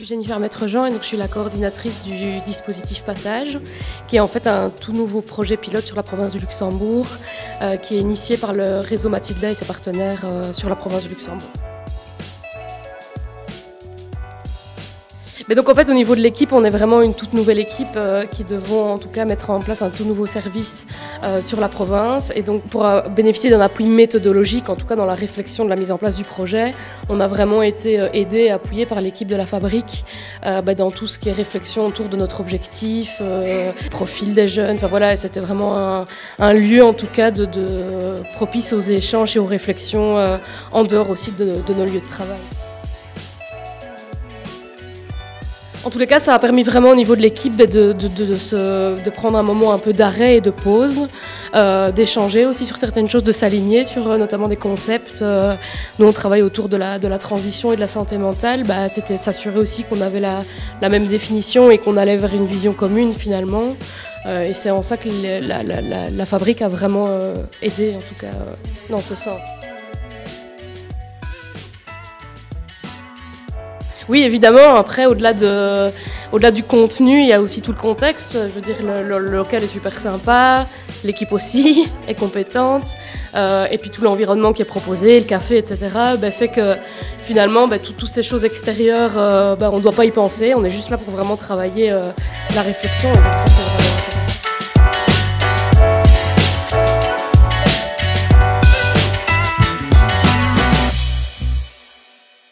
suis Jennifer Maître-Jean et donc je suis la coordinatrice du dispositif Passage, qui est en fait un tout nouveau projet pilote sur la province du Luxembourg, qui est initié par le réseau Mathilda et ses partenaires sur la province du Luxembourg. Mais donc en fait au niveau de l'équipe, on est vraiment une toute nouvelle équipe qui devons en tout cas mettre en place un tout nouveau service sur la province. Et donc pour bénéficier d'un appui méthodologique, en tout cas dans la réflexion de la mise en place du projet, on a vraiment été aidé et appuyé par l'équipe de la fabrique dans tout ce qui est réflexion autour de notre objectif, profil des jeunes. Enfin voilà, c'était vraiment un lieu en tout cas de propice aux échanges et aux réflexions en dehors aussi de nos lieux de travail. En tous les cas, ça a permis vraiment au niveau de l'équipe de prendre un moment un peu d'arrêt et de pause, d'échanger aussi sur certaines choses, de s'aligner sur notamment des concepts. Nous, on travaille autour de la transition et de la santé mentale. C'était s'assurer aussi qu'on avait la même définition et qu'on allait vers une vision commune finalement. Et c'est en ça que la fabrique a vraiment aidé, en tout cas, dans ce sens. Oui, évidemment, après, au-delà du contenu, il y a aussi tout le contexte. Je veux dire, le local est super sympa, l'équipe aussi est compétente, et puis tout l'environnement qui est proposé, le café, etc., fait que finalement, toutes ces choses extérieures, on ne doit pas y penser, on est juste là pour vraiment travailler la réflexion. Donc ça, c'est vraiment